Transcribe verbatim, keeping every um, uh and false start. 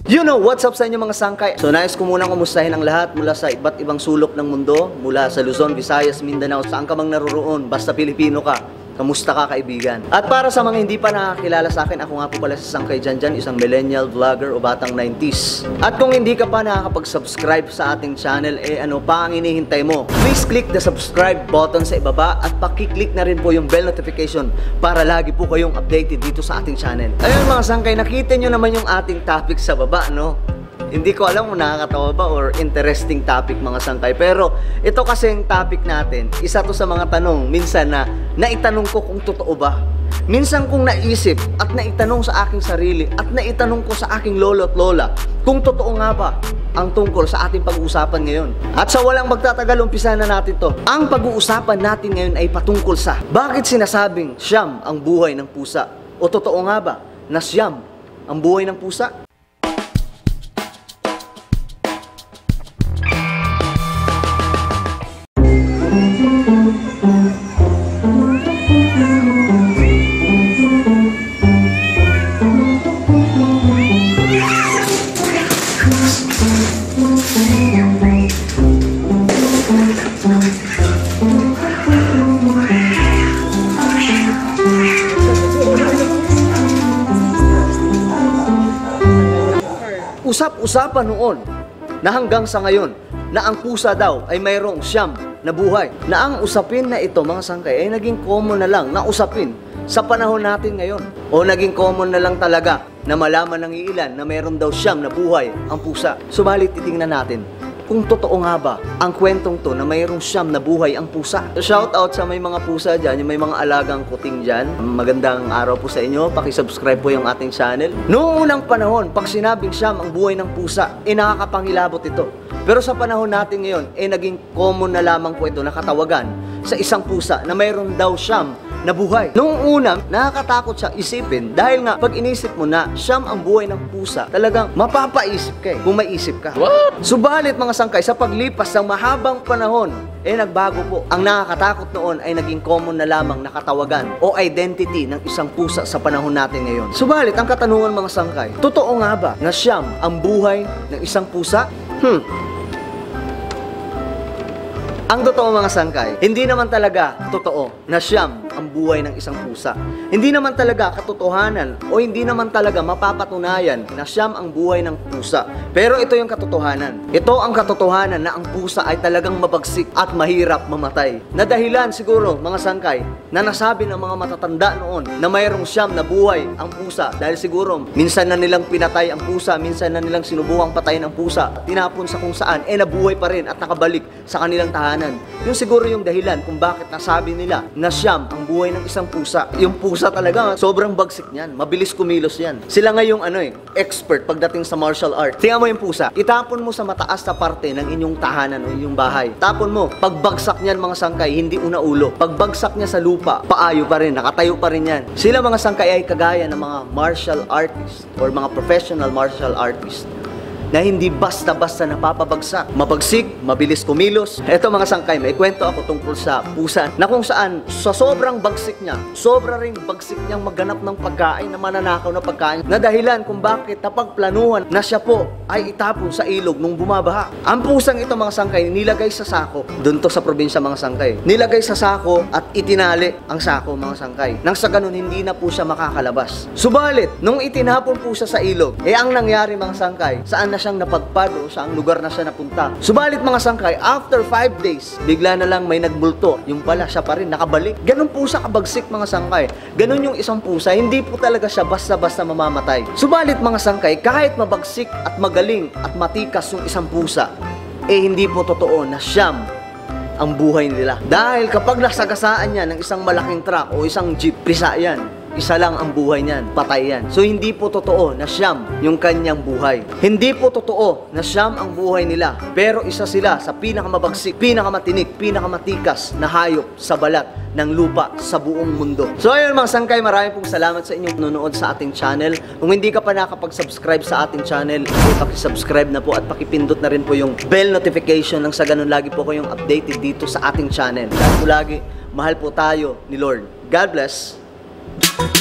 You know, what's up sa inyo mga sangkay? So nais ko munang kumustahin ang lahat mula sa iba't ibang sulok ng mundo, mula sa Luzon, Visayas, Mindanao, saan ka mang naroroon, basta Pilipino ka. Kamusta ka, kaibigan? At para sa mga hindi pa nakakilala sa akin, ako nga po pala si Sangkay Janjan, isang millennial vlogger o batang nineties. At kung hindi ka pa nakakapag-subscribe sa ating channel, eh ano pa ang inihintay mo? Please click the subscribe button sa ibaba at pakiclick na rin po yung bell notification para lagi po kayong updated dito sa ating channel. Ayun mga sangkay, nakita nyo naman yung ating topic sa baba, no? Hindi ko alam kung nakakatawa ba or interesting topic mga sangkay. Pero ito kasing topic natin, isa to sa mga tanong minsan na naitanong ko kung totoo ba. Minsan kong naisip at naitanong sa aking sarili at naitanong ko sa aking lolo at lola kung totoo nga ba ang tungkol sa ating pag-uusapan ngayon. At sa walang magtatagal, umpisa na natin to. Ang pag-uusapan natin ngayon ay patungkol sa bakit sinasabing siyam ang buhay ng pusa? O totoo nga ba na siyam ang buhay ng pusa? Usap-usapan noon na hanggang sa ngayon na ang pusa daw ay mayroong siyam na buhay. Na ang usapin na ito mga sangkay ay naging common na lang na usapin sa panahon natin ngayon. O naging common na lang talaga na malaman ng iilan na mayroon daw siyam na buhay ang pusa. Subalit titingnan natin kung totoo nga ba ang kwentong to na mayroong siyam na buhay ang pusa. Shout out sa may mga pusa dyan, yung may mga alagang kuting dyan. Magandang araw po sa inyo, pakisubscribe po yung ating channel. Noong unang panahon, pag sinabing siyam ang buhay ng pusa, eh nakakapangilabot ito. Pero sa panahon natin ngayon, eh naging common na lamang po ito na katawagan sa isang pusa na mayroon daw siyam na buhay. Noong una, nakakatakot siyang isipin dahil nga pag inisip mo na siyam ang buhay ng pusa, talagang mapapaisip ka eh, kung may isip ka. What? Subalit mga sangkay, sa paglipas ng mahabang panahon, eh nagbago po. Ang nakakatakot noon ay naging common na lamang na katawagan o identity ng isang pusa sa panahon natin ngayon. Subalit, ang katanungan mga sangkay, totoo nga ba na siyam ang buhay ng isang pusa? Hmm. Ang totoo mga sangkay, hindi naman talaga totoo na siyam ang buhay ng isang pusa. Hindi naman talaga katotohanan o hindi naman talaga mapapatunayan na siyam ang buhay ng pusa. Pero ito yung katotohanan. Ito ang katotohanan na ang pusa ay talagang mabagsik at mahirap mamatay. Na dahilan siguro mga sangkay na nasabi ng mga matatanda noon na mayroong siyam na buhay ang pusa dahil siguro minsan na nilang pinatay ang pusa, minsan na nilang sinubukang patayin ang pusa, tinapon sa kung saan, eh nabuhay pa rin at nakabalik sa kanilang tahanan. Yung siguro yung dahilan kung bakit nasabi nila na siyam ang buhay ng isang pusa. Yung pusa talaga, sobrang bagsik niyan. Mabilis kumilos yan. Sila nga yung ano eh, expert pagdating sa martial art. Tingnan mo yung pusa. Itapon mo sa mataas na parte ng inyong tahanan o inyong bahay. Tapon mo. Pagbagsak niyan mga sangkay, hindi una ulo. Pagbagsak niya sa lupa, paayo pa rin, nakatayo pa rin yan. Sila mga sangkay ay kagaya ng mga martial artist or mga professional martial artist na hindi basta-basta napapabagsak. Mabagsik, mabilis kumilos. Eto mga sangkay, may kwento ako tungkol sa pusa na kung saan sa sobrang bagsik niya, sobra ring bagsik niyang magganap ng pagkain na mananakaw na pagkain na dahilan kung bakit napagplanuhan na siya po ay itapon sa ilog nung bumabaha. Ang pusang ito mga sangkay, nilagay sa sako. Doon to sa probinsya mga sangkay. Nilagay sa sako at itinali ang sako mga sangkay. Nang sa ganun, hindi na po siya makakalabas. Subalit, nung itinapon po siya sa ilog, eh ang nangyari mga sangkay, saan na siyang napagpad o saang lugar na siya napunta. Subalit mga sangkay, after five days, bigla na lang may nagmulto. Yung pala, siya pa rin nakabalik. Ganun po sa kabagsik mga sangkay. Ganun yung isang pusa, hindi po talaga siya basta-basta mamamatay. Subalit mga sangkay, kahit mabagsik at magaling at matikas yung isang pusa, eh hindi po totoo na siyam ang buhay nila. Dahil kapag nasagasaan niya ng isang malaking truck o isang jeep, pisa yan. Isa lang ang buhay niyan, patay yan. So hindi po totoo na siyam yung kanyang buhay. Hindi po totoo na siyam ang buhay nila. Pero isa sila sa pinakamabagsik, pinakamatinik, pinakamatikas na hayop sa balat ng lupa sa buong mundo. So ayun mga sangkay, maraming pong salamat sa inyong nanonood sa ating channel. Kung hindi ka pa nakapag-subscribe sa ating channel, paki-subscribe na po at pakipindot na rin po yung bell notification nang sa ganun lagi po kayong updated dito sa ating channel. Dahil po lagi, mahal po tayo ni Lord. God bless.